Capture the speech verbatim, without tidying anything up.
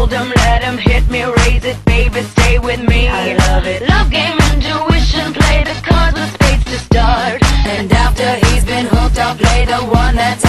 told him, let him hit me, raise it, baby, stay with me. I love it. Love game, intuition, play the cards with spades to start. And after he's been hooked, I'll play the one that's